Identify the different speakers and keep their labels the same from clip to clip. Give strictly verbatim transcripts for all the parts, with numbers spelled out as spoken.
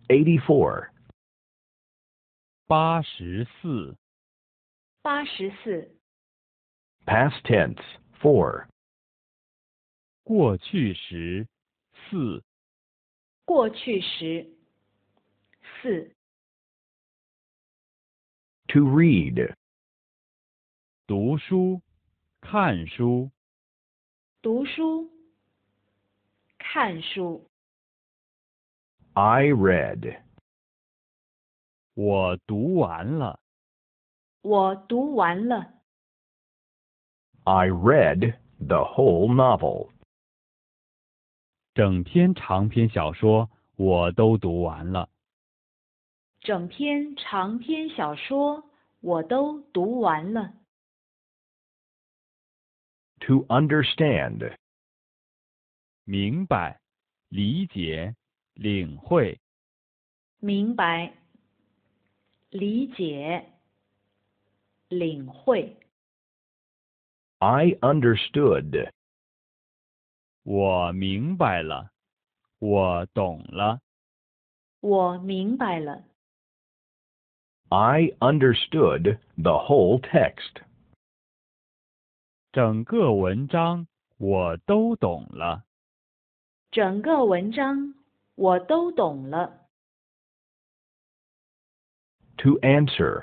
Speaker 1: eighty-four.
Speaker 2: 八十四。
Speaker 3: 八十四。
Speaker 1: Past tense, four.
Speaker 2: 过去时，四。
Speaker 3: 过去时，四。
Speaker 1: To read.
Speaker 2: 读书，看书。
Speaker 3: 读书，看书。
Speaker 1: I read.
Speaker 2: 我读完了。
Speaker 3: 我读完了。
Speaker 1: I read the whole novel.
Speaker 2: 整篇长篇小说我都读完了。
Speaker 3: 整篇长篇小说我都读完了。
Speaker 1: To understand.
Speaker 2: 明白，理解，领会。
Speaker 3: 明白，理解，领会。
Speaker 1: I understood.
Speaker 2: 我明白了，我懂了。
Speaker 3: 我明白了。
Speaker 1: I understood the whole text.
Speaker 2: 整个文章我都懂了。
Speaker 3: 整个文章我都懂了。
Speaker 1: To answer.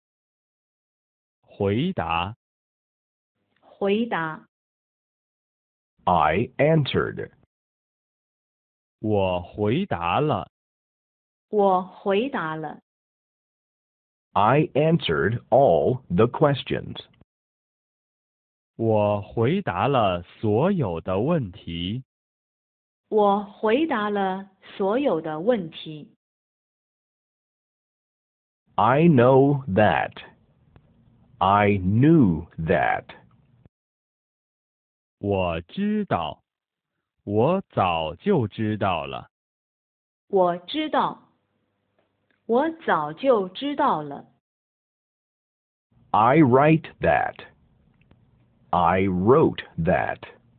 Speaker 2: 回答，
Speaker 3: 回答，
Speaker 1: I answered.
Speaker 2: 我回答了。
Speaker 3: 我回答了。
Speaker 1: I answered all the questions.
Speaker 2: 我回答了所有的问题。
Speaker 3: 我回答了所有的问题。
Speaker 1: I know that. I knew that.
Speaker 2: 我知道，我早就知道了。
Speaker 3: 我知道，我早就知道了。
Speaker 1: I write that. I wrote that.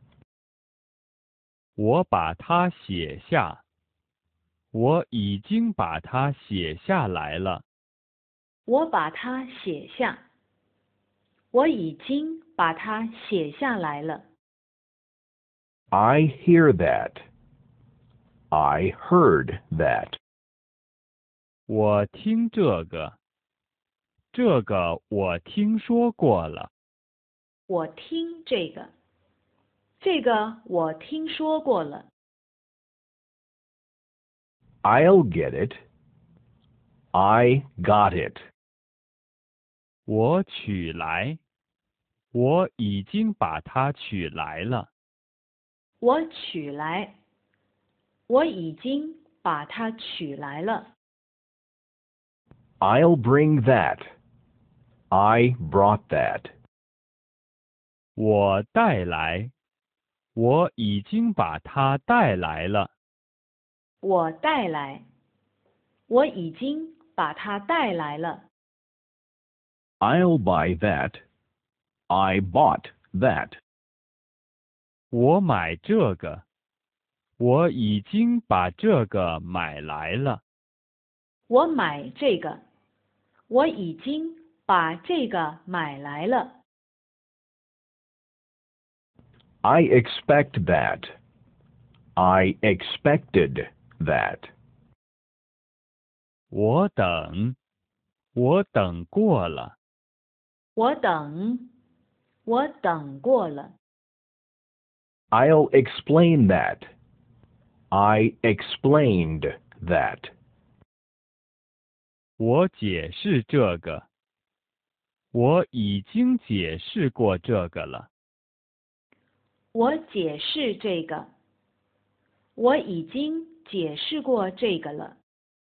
Speaker 2: 我把它写下，我已经把它写下来了。
Speaker 3: 我把它写下，我已经把它写下来了。
Speaker 1: I hear that. I heard that.
Speaker 2: 我听这个，这个我听说过了。
Speaker 3: 我听这个，这个我听说过了。
Speaker 1: I'll get it. I got it.
Speaker 2: 我取来，我已经把它取来了。
Speaker 3: 我取来，我已经把它取来了。
Speaker 1: I'll bring that. I brought that.
Speaker 2: 我带来，我已经把它带来了。
Speaker 3: 我带来，我已经把它带来了。
Speaker 1: I'll buy that. I bought that.
Speaker 2: 我买这个，我已经把这个买来了。
Speaker 3: 我买这个，我已经把这个买来了。
Speaker 1: I expect that. I expected that.
Speaker 2: 我等，我等过了。
Speaker 3: 我等，我等过了。
Speaker 1: I'll explain that. I explained that.
Speaker 2: 我解释这个，我已经解释过这个了。
Speaker 3: 我解释这个，我已经解释过这个了。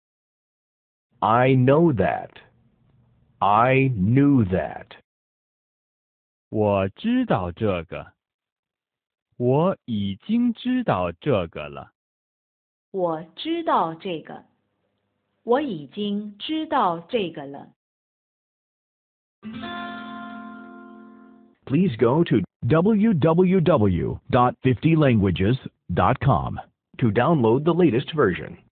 Speaker 1: I know that. I knew that.
Speaker 2: 我知道这个，我已经知道这个了。
Speaker 3: 我知道这个，我已经知道这个了。
Speaker 1: Please go to w w w dot fifty languages dot com to download the latest version.